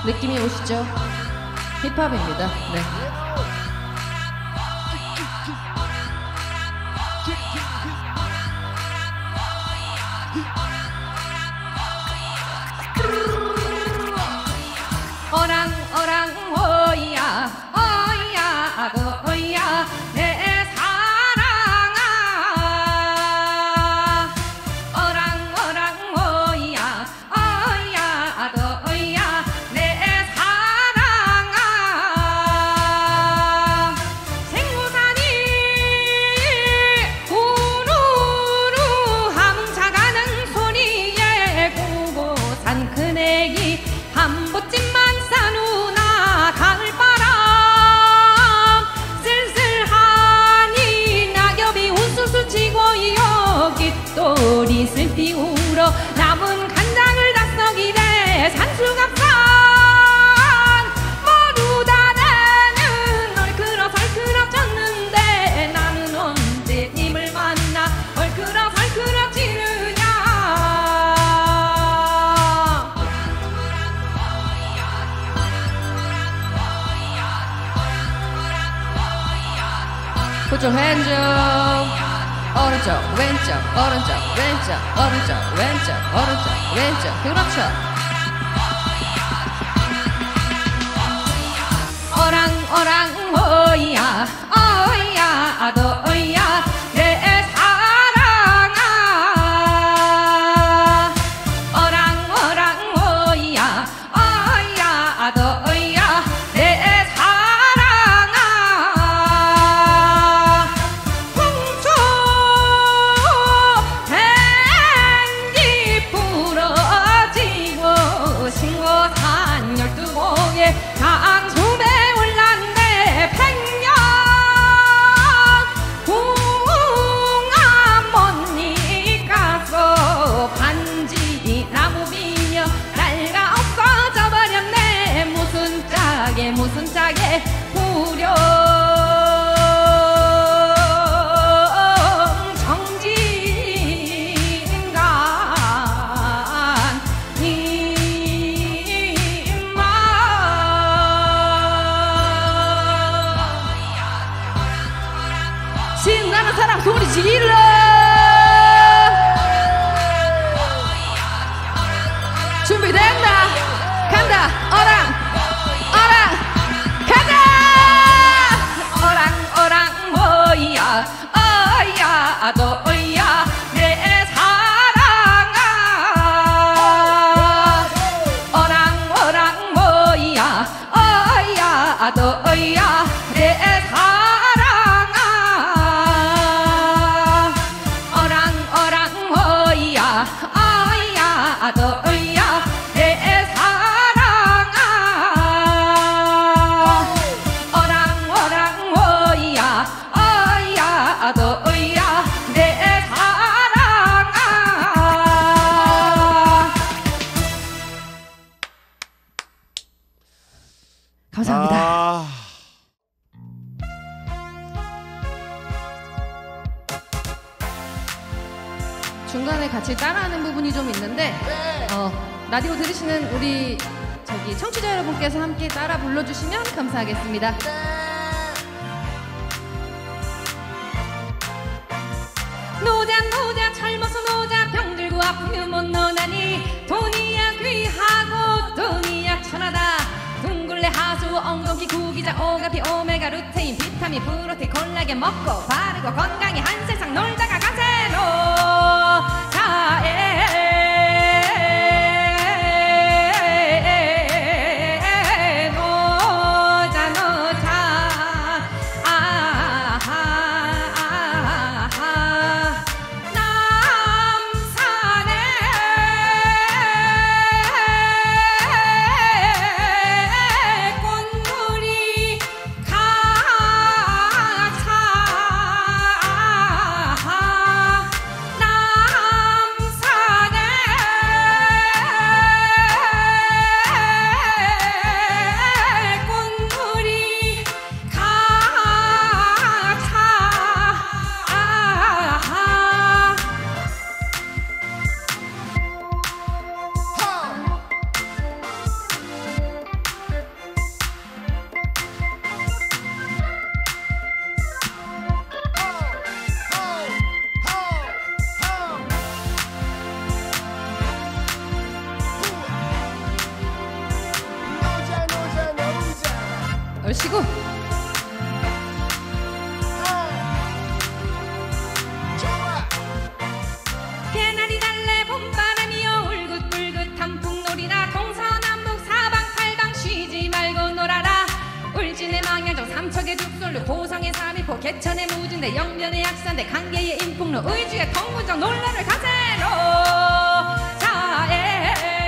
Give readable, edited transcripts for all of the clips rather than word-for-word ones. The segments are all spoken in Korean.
느낌이 오시죠? 힙합입니다. 네. 어랑 어랑 오야 오야 아도야 내 사랑아 어랑 어랑 오야 오야 아도야 내 사랑아 생고산이 우르르 함차가는 소리에 고고산 그네기 한보찜만 싸누나 가을바람 쓸쓸하니 낙엽이 우수수 치고 여깃돌이 슬피 울어 남은 간장을 다 썩이래 산수갑산 머루다래는 얼큰어설큰어졌는데 나는 언제 님을 만나 얼큰어설큰어지느냐 Put your hands up. 오른쪽, 왼쪽, 오른쪽, 왼쪽, 오른쪽, 왼쪽, 오른쪽, 왼쪽. 그렇죠. 어랑, 어랑, 오야, 오야, 아도야, 내 사랑아. 어랑, 어랑, 오야, 오야, 아도야, 내 사랑아. 풍초 댕기 부러지고 신고산 12봉에 강수배 올랐네 백년 궁합먼니 가서 반지 나무 비녀 날가 없어져 버렸네 무슨 짝에 후렴 정진간 님만 신나는 사람 소리 질러 준비됐나? 간다 어랑 어랑 가자 어랑 어랑 오야 오야 아도야 내 사랑아 어랑 어랑 오야 오야 아도야 내 사랑아 어랑 어랑 오야 오야 아도야 내 사랑아 어랑 어랑 오야 오야 아도야 내 사랑아 감사합니다. 중간에 같이 따라하는 부분이 좀 있는데 라디오 들으시는 우리 저기 청취자 여러분께서 함께 따라 불러주시면 감사하겠습니다. 노자 젊어서 노자 병들고 아프면 못 노다니 돈이야 귀하고 돈이야 천하다 둥글레 하수 엉겅퀴 구기자 오가피 오메가 루테인 비타민 프로테인 콜라겐 먹고 바르고 건강히 한 세상 놀다가 가세로 하 대천의 무진대 영변의 약산대 강계의 인풍로 의지의 통문정 논란을 가세로 자에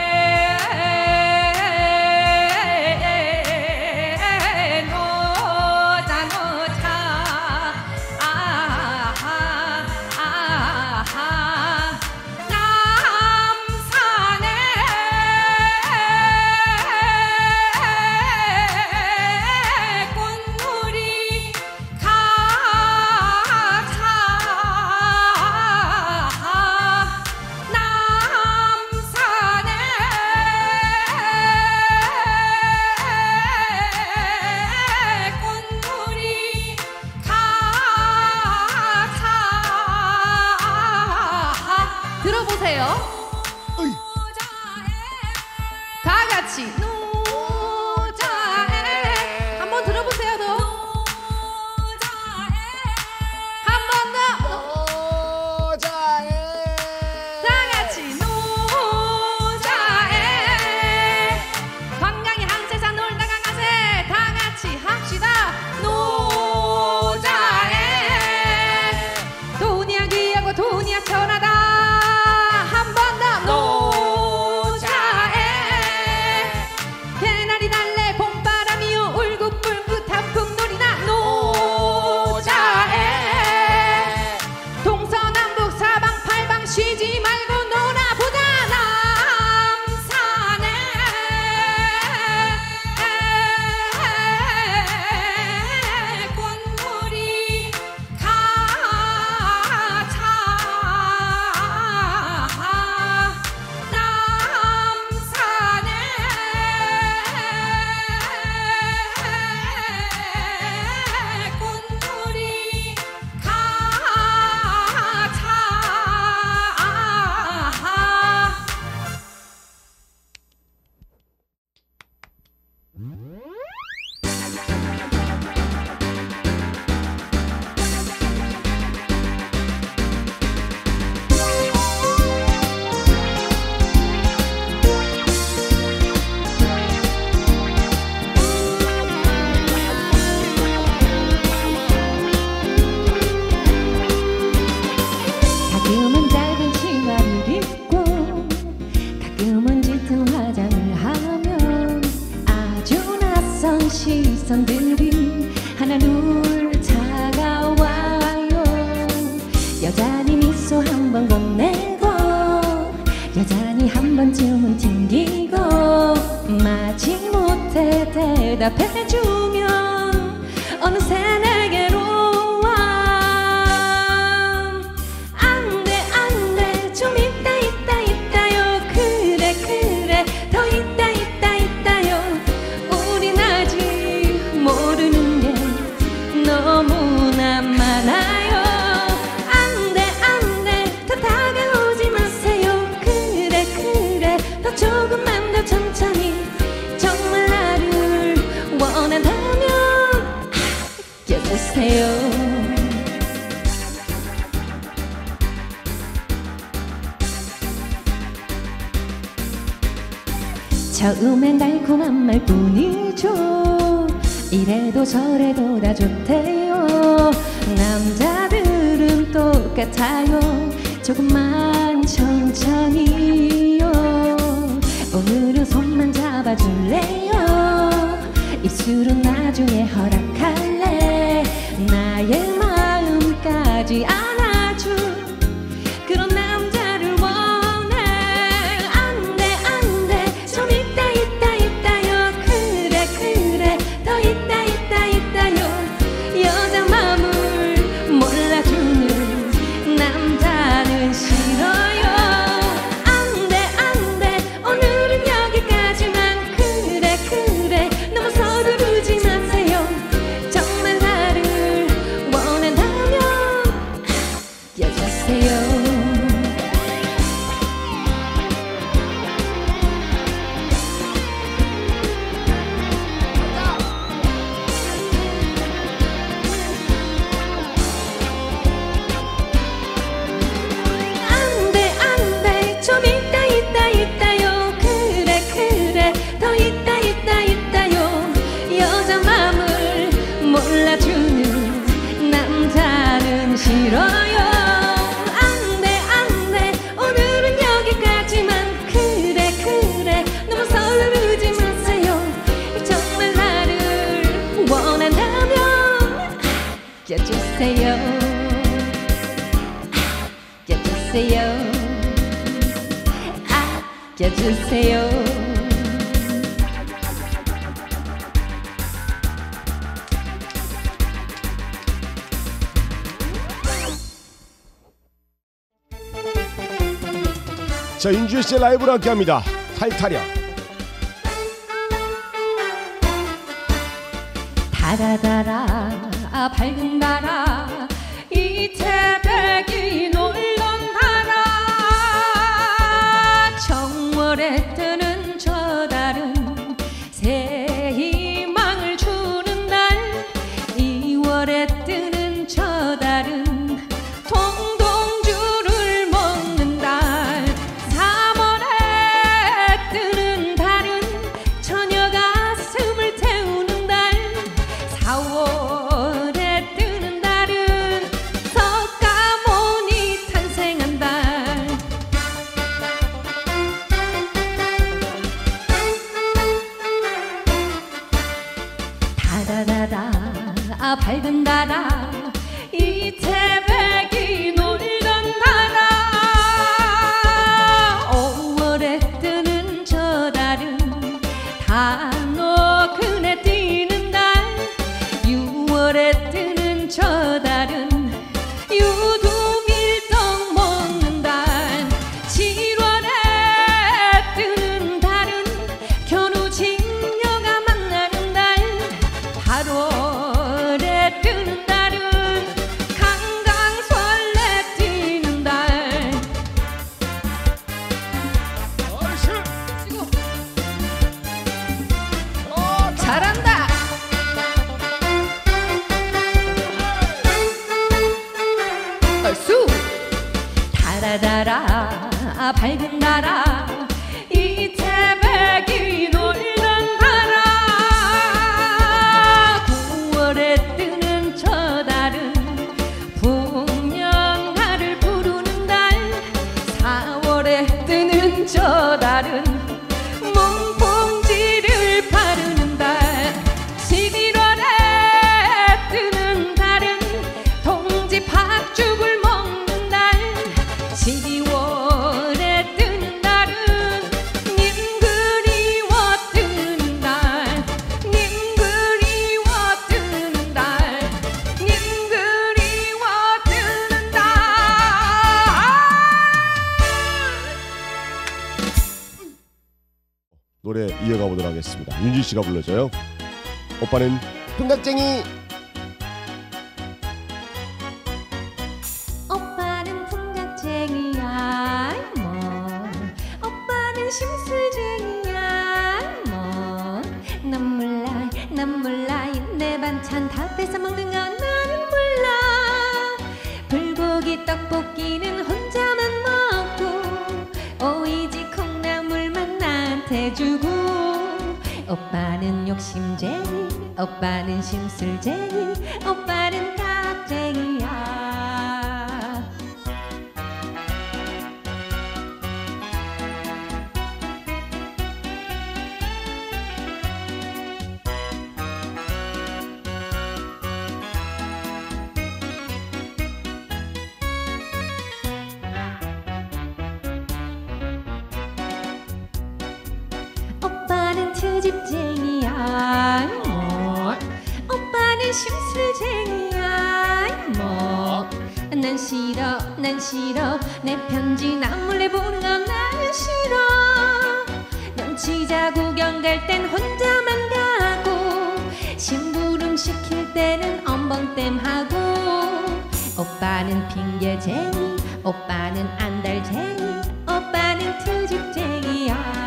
들어보세요. 다 같이 노자에 한번 들어보세요. 더 한 번 더 노자에 다 같이 노자에 건강히 한 세상 놀다가 가세 다 같이 합시다. 노자에 돈이야 귀하고 돈이야 천하다. 쉬지 말고 놀아보자. 남산에 꽃물이 가차. 남산에 꽃물이 가차. 가끔은 짧은 치마를 입고 가끔은 짙은 화장을 하면 아주 낯선 시선들이 하나둘 다가와요. 여전히 미소 한 번 건네고 여전히 한 번쯤은 튕기고 마지못해 대답해주면 어느새 내게로 너무나 많아요. 안돼 더 다가오지 마세요. 그래 더 조금만 더 천천히 정말 나를 원한다면 아껴주세요. 처음엔 달콤한 말뿐이죠. 이래도 저래도 다 좋대요. 남자들은 똑같아요. 조금만 천천히요. 오늘은 손만 잡아줄래요. 입술은 나중에 허락할래. 나의 마음까지 안아줄 그런 남자를 원해. 안돼 좀 있다요. 그래 더 있다요. 여자 마음을 몰라주는 남자는 싫어요. 안돼 오늘은 여기까지만. 그래 너무 서두르지 마세요. 정말 나를 원한다면 싫어요. 안돼 안돼 오늘은 여기까지만. 그래 너무 서두르지 마세요. 정말 나를 원한다면 아껴주세요. 아껴주세요. 아껴주세요. 자, 윤주혜 씨의 라이브로 함께합니다. 탈타령. 달아달아 밝은 달아 이 태백이 놀던 달아. 정월에 뜨는 저 달은 새 희망을 주는 달. 2월에 뜨는 저 달은 동동주를 먹는 달. 3월에 뜨는 달은 처녀 가슴을 태우는 달. 4월에 뜨는 달은 석가모니 탄생한 달. 달아달아 밝은 달아 이 태백이 놀던 달아. 5월에 뜨는 저 달은 단오근에 뛰는 달. 6월에 뜨는 저 달은 유두밀떡 먹는 달. 7월에 뜨는 달은 견우직녀가 만나는 달. 8월에 뜨는 달은 강강설레 뛰는 달. 치고. 잘한다. 얼쑤. 달아달아 밝은 달아 이 태백이 놀던 달아. 9월에 뜨는 저 달은 풍년가를 부르는 달. 4월에 뜨는 저 달은 문풍지를 바르는 달. 11월에 뜨는 달은 동지 팥죽을 먹는 달. 12월에 뜨는 달은 님 그리워 뜨는 달. 님 그리워 뜨는 달. 님 그리워 뜨는 달. 노래 이어가 보도록 하겠습니다. 윤주혜 씨가 불러줘요. 오빠는 풍각쟁이. 오빠는 풍각쟁이야 뭐. 오빠는 심술쟁이야 뭐. 난 몰라 내 반찬 다 뺏어 먹는 건 나는 몰라. 불고기 떡볶이는 혼자만 먹고 오이지 콩나물만 나한테 주고. 오빠는 욕심쟁이 오빠는 심술쟁이 오빠는 깍쟁이야. 오빠는 트집쟁이야 뭐. 오빠는 심술쟁이야 뭐. 난 싫어 내 편지 난 몰래 보는 건 나는 싫어. 명치자 구경 갈 땐 혼자만 가고 심부름 시킬 때는 엄벙댐하고. 오빠는 핑계쟁이 오빠는 안달쟁이 오빠는 트집쟁이야.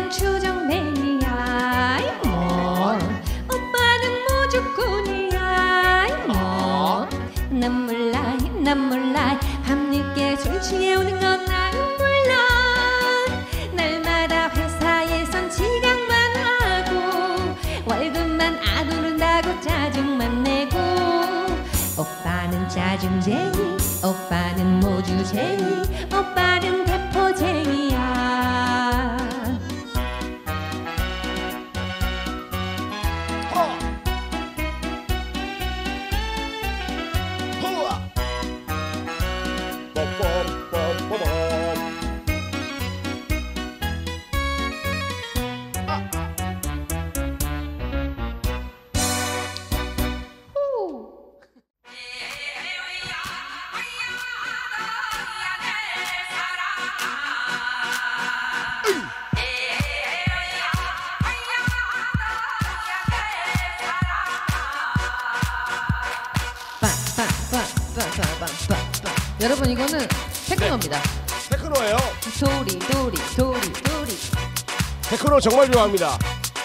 오빠는 추정맨이야 뭐 오빠는 모주꾼이야 뭐 난 몰라 밤늦게 술 취해 오는 건 나는 몰라 날마다 회사에선 지각만 하고 월급만 안 오른다고 짜증만 내고 오빠는 짜증쟁이 오빠는 모주쟁이 오빠는 대포쟁이야 여러분 이거는 테크노입니다. 테크노예요. 도리 테크노 정말 좋아합니다.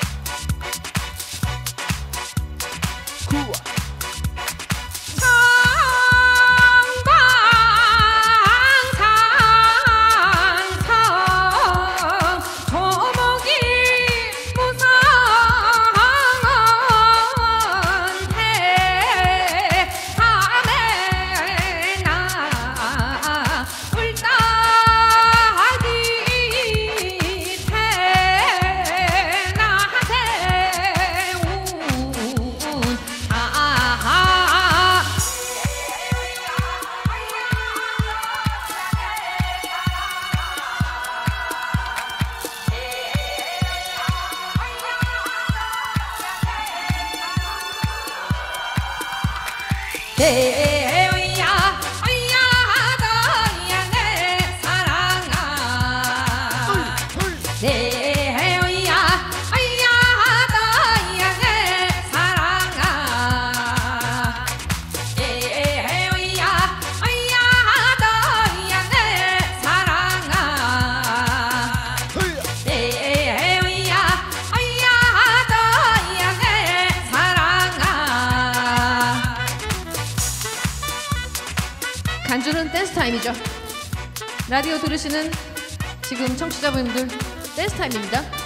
대우야 어야 너야 내 사랑아 대우야 어야 너야 내 사랑아 대우야 어야 너야 내 사랑아 대우야 어야 너야 내 사랑아 간주는 댄스 타임이죠. 라디오 들으시는 지금 청취자분들 댄스 타임입니다.